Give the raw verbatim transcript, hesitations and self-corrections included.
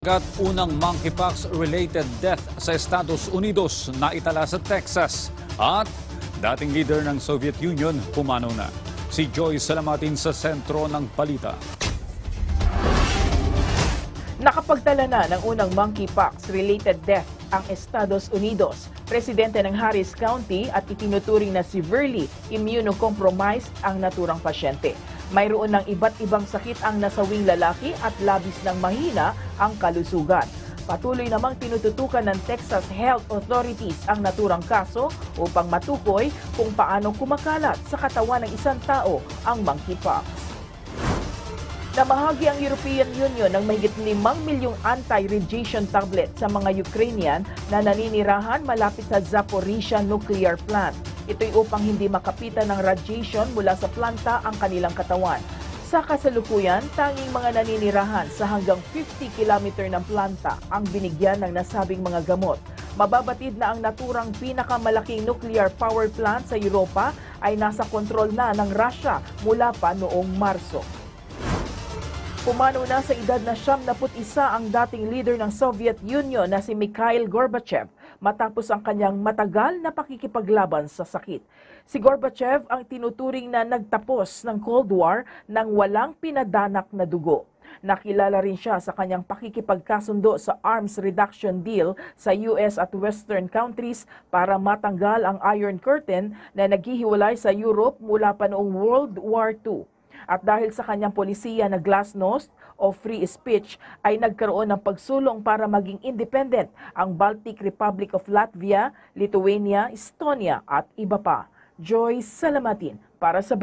Gat unang monkeypox-related death sa Estados Unidos na itala sa Texas at dating leader ng Soviet Union pumanaw na. Si Joy Salamatin sa sentro ng balita. Nakapagtala na ng unang monkeypox-related death ang Estados Unidos. Presidente ng Harris County at itinuturing na severely immunocompromised ang naturang pasyente. Mayroon ng iba't ibang sakit ang nasawing lalaki at labis ng mahina ang kalusugan. Patuloy namang tinututukan ng Texas Health Authorities ang naturang kaso upang matukoy kung paano kumakalat sa katawan ng isang tao ang monkeypox. Namahagi ang European Union ng mahigit limang milyong anti-radiation tablet sa mga Ukrainian na naninirahan malapit sa Zaporizhia nuclear plant. Ito'y upang hindi makapitan ng radiation mula sa planta ang kanilang katawan. Sa kasalukuyan, tanging mga naninirahan sa hanggang fifty kilometer ng planta ang binigyan ng nasabing mga gamot. Mababatid na ang naturang pinakamalaking nuclear power plant sa Europa ay nasa kontrol na ng Russia mula pa noong Marso. Pumanaw na sa edad na siyam na put isa ang dating leader ng Soviet Union na si Mikhail Gorbachev matapos ang kanyang matagal na pakikipaglaban sa sakit. Si Gorbachev ang tinuturing na nagtapos ng Cold War nang walang pinadanak na dugo. Nakilala rin siya sa kanyang pakikipagkasundo sa arms reduction deal sa U S at Western countries para matanggal ang Iron Curtain na naghihiwalay sa Europe mula pa noong World War Two. At dahil sa kanyang polisiya na glasnost o free speech ay nagkaroon ng pagsulong para maging independent ang Baltic Republic of Latvia, Lithuania, Estonia at iba pa. Joy Salamatin para sa